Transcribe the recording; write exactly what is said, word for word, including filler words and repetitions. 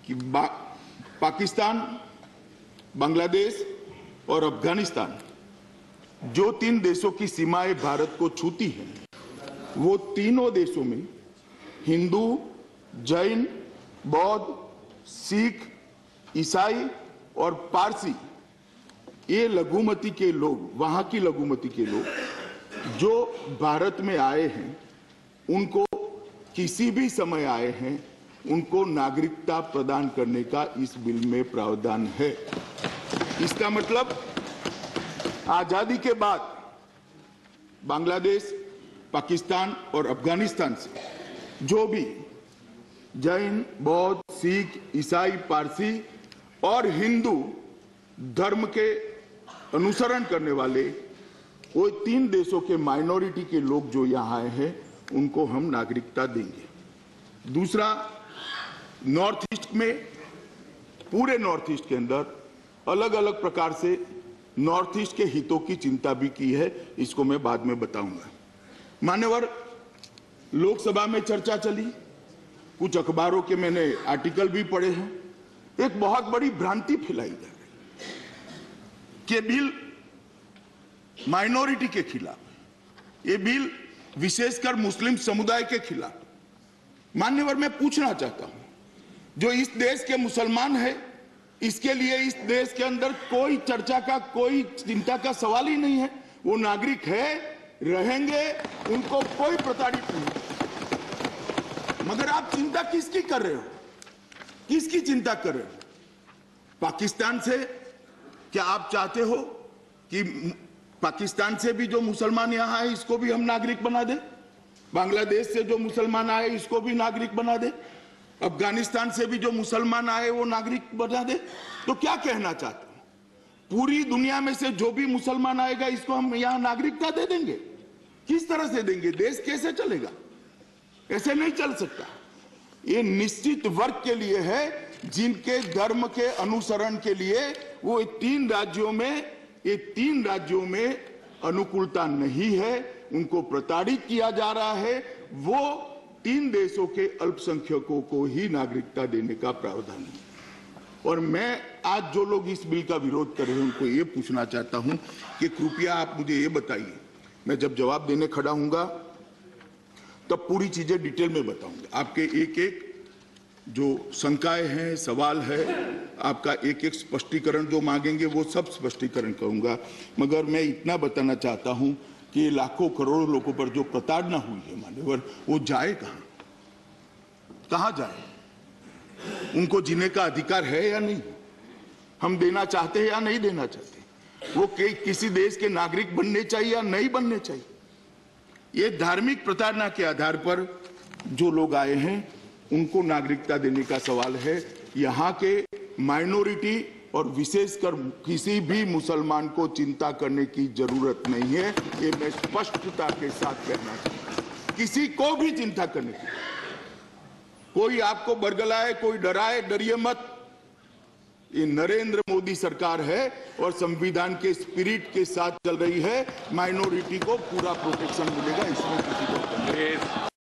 कि पाकिस्तान, बांग्लादेश और अफगानिस्तान जो तीन देशों की सीमाएं भारत को छूती हैं, वो तीनों देशों में हिंदू, जैन, बौद्ध, सिख, ईसाई और पारसी, ये लघुमती के लोग, वहां की लघुमती के लोग जो भारत में आए हैं, उनको किसी भी समय आए हैं, उनको नागरिकता प्रदान करने का इस बिल में प्रावधान है। इसका मतलब आजादी के बाद बांग्लादेश, पाकिस्तान और अफगानिस्तान से जो भी जैन, बौद्ध, सिख, ईसाई, पारसी और हिंदू धर्म के अनुसरण करने वाले वो तीन देशों के माइनॉरिटी के लोग जो यहाँ आए हैं, उनको हम नागरिकता देंगे। दूसरा, नॉर्थ ईस्ट में, पूरे नॉर्थ ईस्ट के अंदर अलग अलग प्रकार से नॉर्थ ईस्ट के हितों की चिंता भी की है, इसको मैं बाद में बताऊंगा। मान्यवर, लोकसभा में चर्चा चली, कुछ अखबारों के मैंने आर्टिकल भी पढ़े हैं। एक बहुत बड़ी भ्रांति फैलाई जा रही है कि बिल माइनॉरिटी के खिलाफ, ये बिल विशेषकर मुस्लिम समुदाय के खिलाफ। मान्यवर, मैं पूछना चाहता हूं, जो इस देश के मुसलमान है, इसके लिए इस देश के अंदर कोई चर्चा का, कोई चिंता का सवाल ही नहीं है। वो नागरिक है, रहेंगे, उनको कोई प्रताड़ित नहीं। मगर आप चिंता किसकी कर रहे हो? किसकी चिंता कर रहे हो? पाकिस्तान से क्या आप चाहते हो कि पाकिस्तान से भी जो मुसलमान यहां आए, इसको भी हम नागरिक बना दें? बांग्लादेश से जो मुसलमान आए, इसको भी नागरिक बना दें? अफगानिस्तान से भी जो मुसलमान आए, वो नागरिक बना दे? तो क्या कहना चाहते हो? पूरी दुनिया में से जो भी मुसलमान आएगा, इसको हम यहां नागरिकता दे देंगे? किस तरह से देंगे? देश कैसे चलेगा? ऐसे नहीं चल सकता। ये निश्चित वर्ग के लिए है, जिनके धर्म के अनुसरण के लिए वो तीन राज्यों में ये तीन राज्यों में अनुकूलता नहीं है, उनको प्रताड़ित किया जा रहा है। वो तीन देशों के अल्पसंख्यकों को ही नागरिकता देने का प्रावधान है। और मैं आज जो लोग इस बिल का विरोध कर रहे हैं, उनको ये पूछना चाहता हूं कि कृपया आप मुझे ये बताइए, मैं जब जवाब देने खड़ा हूंगा तब पूरी चीजें डिटेल में बताऊंगा। आपके एक एक जो शंकाएं हैं, सवाल है, आपका एक एक स्पष्टीकरण जो मांगेंगे, वो सब स्पष्टीकरण करूंगा। मगर मैं इतना बताना चाहता हूं कि लाखों करोड़ों लोगों पर जो प्रताड़ना हुई है मान्यवर, वो जाए कहां? कहां जाए? उनको जीने का अधिकार है या नहीं? हम देना चाहते हैं या नहीं देना चाहते? वो किसी देश के नागरिक बनने चाहिए या नहीं बनने चाहिए? ये धार्मिक प्रताड़ना के आधार पर जो लोग आए हैं, उनको नागरिकता देने का सवाल है। यहाँ के माइनॉरिटी और विशेषकर किसी भी मुसलमान को चिंता करने की जरूरत नहीं है। ये मैं स्पष्टता के साथ कहना चाहता हूं, किसी को भी चिंता करने की। कोई आपको बरगलाए, कोई डराए, डरिए मत। ये नरेंद्र मोदी सरकार है और संविधान के स्पिरिट के साथ चल रही है। माइनॉरिटी को पूरा प्रोटेक्शन मिलेगा, इसमें किसी को